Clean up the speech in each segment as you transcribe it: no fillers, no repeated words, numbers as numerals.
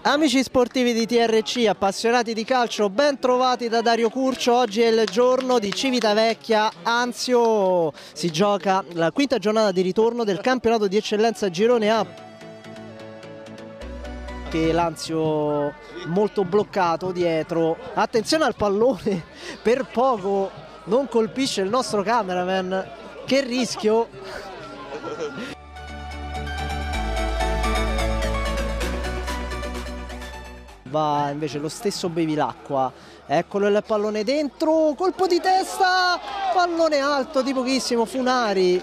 Amici sportivi di TRC, appassionati di calcio, ben trovati da Dario Curcio. Oggi è il giorno di Civitavecchia Anzio. Si gioca la quinta giornata di ritorno del campionato di eccellenza Girone A. Che l'Anzio molto bloccato dietro. Attenzione al pallone, per poco non colpisce il nostro cameraman. Che rischio! Va invece lo stesso Bevilacqua, eccolo il pallone dentro, colpo di testa, pallone alto di pochissimo, Funari.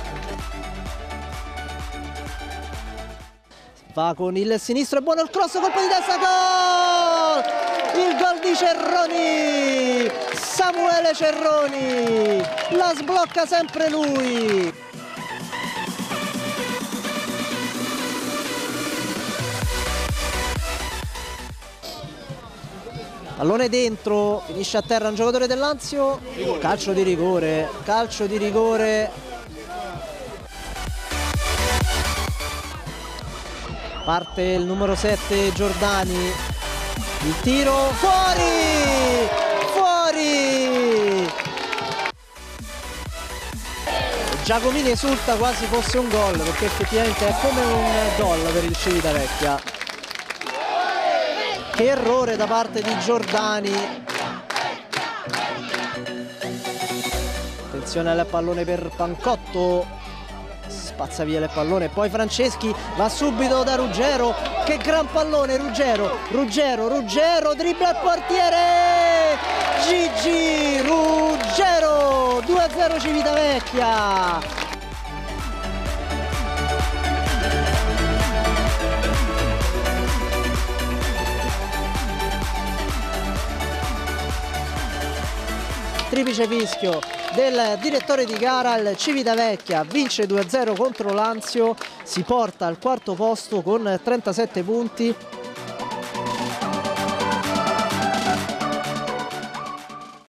Va con il sinistro, è buono il cross, colpo di testa, gol! Il gol di Cerroni, Samuele Cerroni, la sblocca sempre lui. Pallone dentro, finisce a terra un giocatore dell'Anzio, calcio di rigore, calcio di rigore. Parte il numero 7 Giordani, il tiro, fuori, fuori! Giacomini esulta quasi fosse un gol, perché effettivamente è come un gol per il Civitavecchia. Che errore da parte di Giordani. Attenzione al pallone per Pancotto, spazza via il pallone, poi Franceschi va subito da Ruggero. Che gran pallone, Ruggero, dribbla il portiere, Gigi Ruggero, 2-0 Civitavecchia. Triplice fischio del direttore di gara, il Civitavecchia vince 2-0 contro l'Anzio, si porta al quarto posto con 37 punti.